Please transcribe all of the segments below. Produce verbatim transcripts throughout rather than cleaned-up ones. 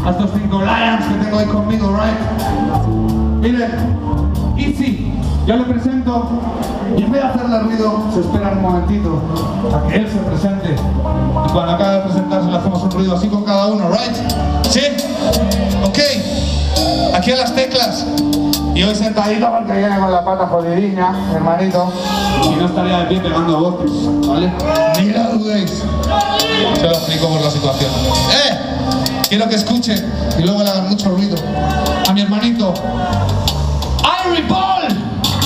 a estos cinco Lions que tengo ahí conmigo, right? Miren, Easy, yo le presento y en vez de hacerle ruido, se espera un momentito a que él se presente. Y cuando acabe de presentarse le hacemos un ruido así con cada uno, right? ¿Sí? Ok. Aquí a las teclas. Y hoy sentadito porque viene con la pata jodidiña, hermanito. Y no estaría de pie pegando botes, ¿vale? Ni la dudéis. Se lo explico por la situación. ¡Eh! Quiero que escuche y luego le hagan mucho ruido a mi hermanito Irie Paul.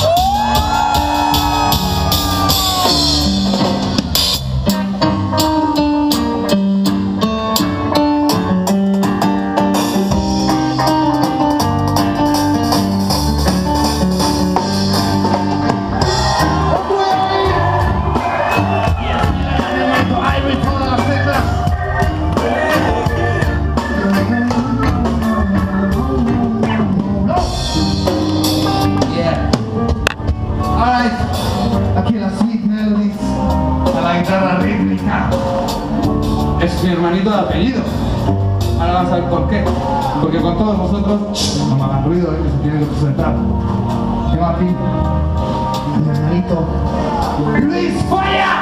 Es mi hermanito de apellido. Ahora van a saber por qué. Porque con todos vosotros, no me hagan ruido, ¿eh? Que se tiene que presentar. Tengo aquí a mi hermanito Luis Falla.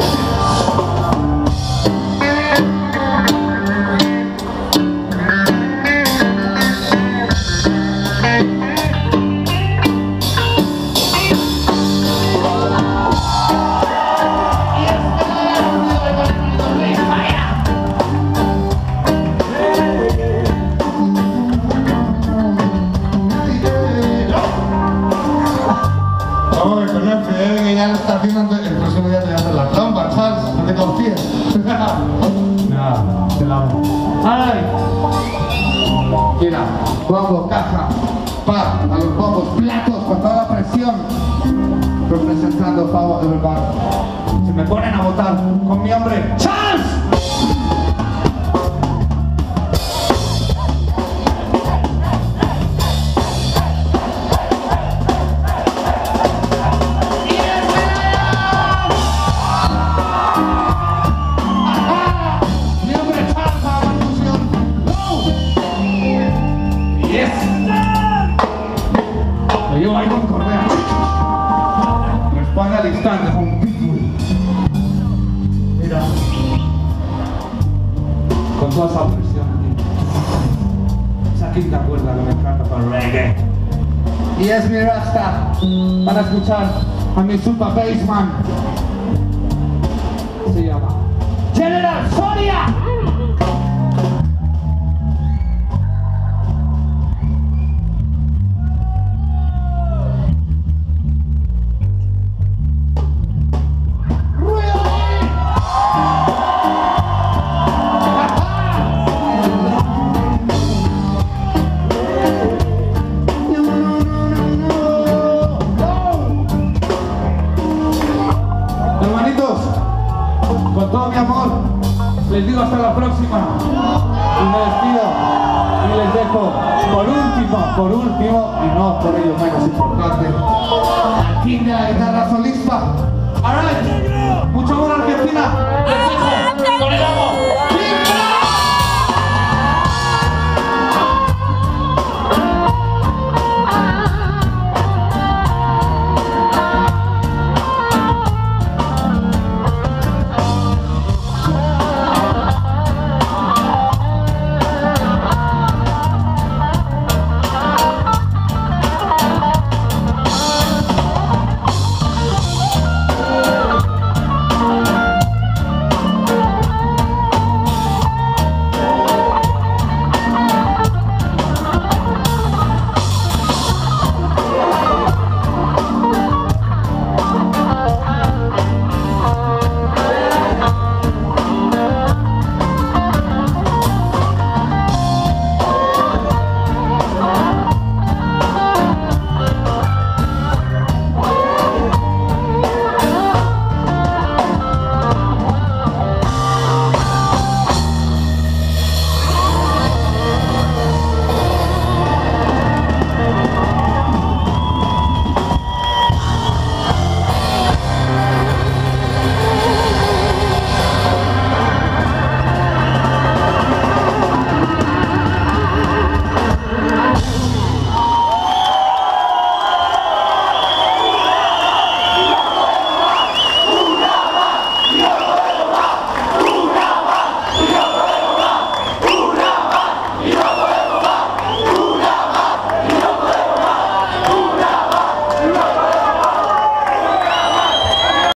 El próximo día te voy a hacer la trampa, Charles, no te confíes. Nada, te la amo. ¡Ay! Mira, bombo, caja, pa, a los bombos, platos, con toda la presión. Representando Power of the Bar. Se me ponen a votar con mi hombre, Charles. Yo ahí con Correa. Responde al instante con un pitbull. Mira. Con toda esa presión aquí. Esa quinta cuerda que me encanta para el reggae. Y es mi rasta. Van a escuchar a mi super bassman. Se llama General Soria. Con todo mi amor, les digo hasta la próxima y me despido y les dejo por último, por último y no por ello menos importante, al king de la guitarra solista. Alright, mucho amor Argentina.